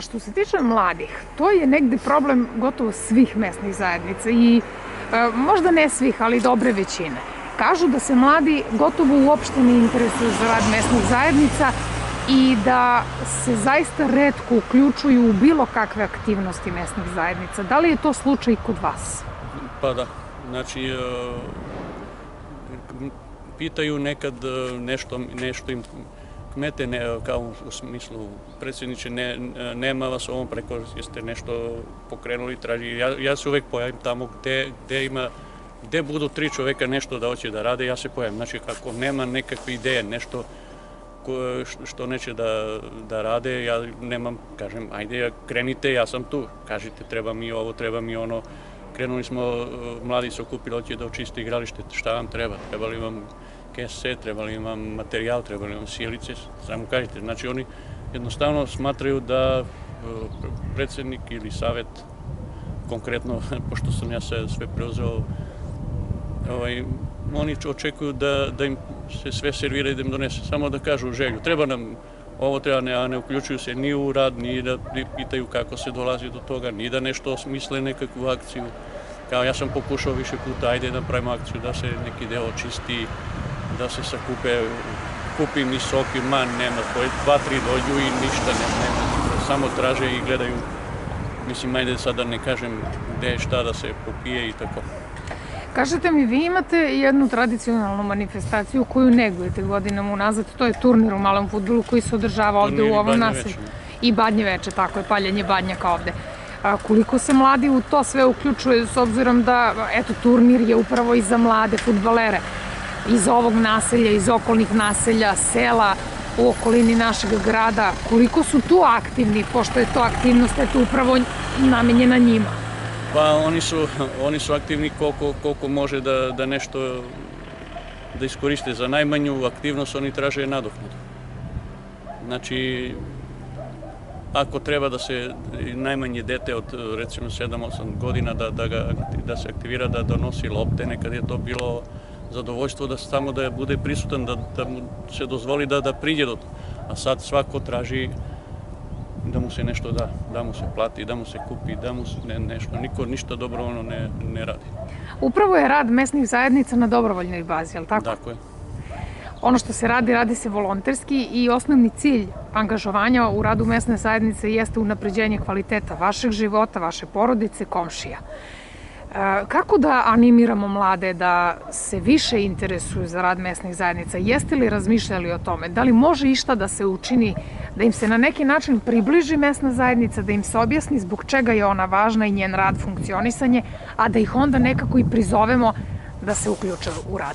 Što se tiče mladih, to je negde problem gotovo svih mesnih zajednica i možda ne svih, ali dobre većine. Kažu da se mladi gotovo uopšte ne interesuju za rad mesnih zajednica i da se zaista retko uključuju u bilo kakve aktivnosti mesnih zajednica. Da li je to slučaj kod vas? Pa da, znači pitaju nekad nešto im kmete, kao u smislu predsjedniče, nema vas ovom preko, jeste nešto pokrenuli, traži. Ja se uvek pojavim tamo gde budu 3 čoveka nešto da hoće da rade, ja se pojavim. Znači, kako nema nekakve ideje, nešto što neće da rade, ja nemam, kažem, ajde, krenite, ja sam tu. Kažite, treba mi ovo, treba mi ono. Krenuli smo, mladi se okupili, hoće da očiste igralište, šta vam treba? Treba li vam kese, treba li vam materijal, treba li vam sjelice, samo kažete. Znači, oni jednostavno smatraju da predsjednik ili savjet, konkretno, pošto sam ja sve preuzeo, oni očekuju da im se sve servira i da im donese, samo da kažu želju. Treba nam ovo, treba, a ne uključuju se ni u rad, ni da pitaju kako se dolazi do toga, ni da nešto osmisle nekakvu akciju. Kao ja sam pokušao više puta, ajde da pravimo akciju, da se neki deo očisti, da se kupi mi sok i man, nema, 2-3 dođu i ništa nema, samo traže i gledaju. Mislim, ajde sad da ne kažem gde je šta da se popije i tako. Kažete mi, vi imate jednu tradicionalnu manifestaciju koju negujete godinama unazad, to je turnir u malom fudbalu koji se održava ovde u ovom naselju. I Badnje veče, tako je, paljenje badnjaka ovde. Koliko se mladi u to sve uključuje, s obzirom da, eto, turnir je upravo i za mlade fudbalere iz ovog naselja, iz okolnih naselja, sela, u okolini našeg grada, koliko su tu aktivni, pošto je to aktivnost, eto, upravo namenjena njima? Pa oni su aktivni koliko može da nešto da iskoriste. Za najmanju aktivnost oni traže nadoknadu. Znači, ako treba da se najmanje dete od recimo 7-8 godina da se aktivira, da donosi lopte, nekad je to bilo zadovoljstvo da samo da bude prisutan, da mu se dozvoli da priđe do toga. A sad svako traži da mu se nešto da mu se plati, da mu se kupi, da mu se nešto, niko ništa dobrovoljno ne radi. Upravo je rad mesnih zajednica na dobrovoljnoj bazi, je li tako? Tako je. Ono što se radi se volonterski i osnovni cilj angažovanja u radu mesne zajednice jeste unapređenje kvaliteta vašeg života, vaše porodice, komšija. Kako da animiramo mlade da se više interesuju za rad mesnih zajednica? Jeste li razmišljali o tome? Da li može išta da se učini, da im se na neki način približi mesna zajednica, da im se objasni zbog čega je ona važna i njen rad, funkcionisanje, a da ih onda nekako i prizovemo da se uključe u rad?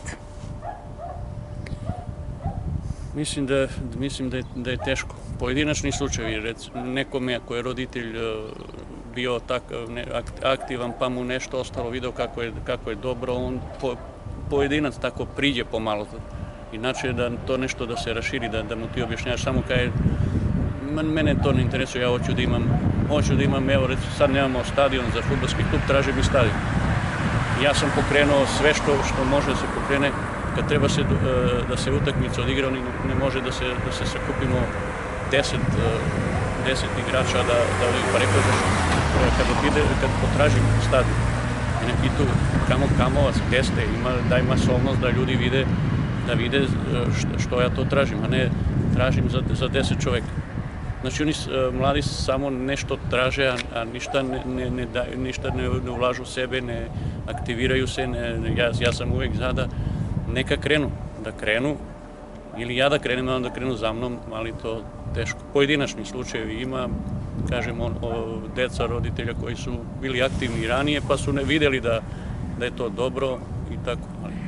Mislim da je teško. Pojedinačni slučajevi, recimo nekome ako je roditelj bio aktivan pa mu nešto ostalo, video kako je dobro, on pojedinac tako priđe pomalo. Inače da to nešto da se raširi, da mu ti objašnjavaš samo kaj mene to ne interesuje, ja hoću da imam, evo recimo sad nemamo stadion za fudbalski klub, traži mi stadion. Ja sam pokrenuo sve što može da se pokrene. Kad treba da se utakmica odigra, ne može da se sakupimo 10 igrača pa rekao kad potražim stadion, mene pitu kamo vas, gde ste, daj masovnost da ljudi vide što ja to tražim, a ne tražim za 10 čoveka. Znači oni mladi samo nešto traže, a ništa ne ulažu u sebe, ne aktiviraju se, ja sam uvek za da neka da krenu, ili ja da krenem, onda krenu za mnom, ali to teško. Pojedinačni slučajevi ima, kažem, deca roditelja koji su bili aktivni ranije, pa su ne videli da je to dobro i tako.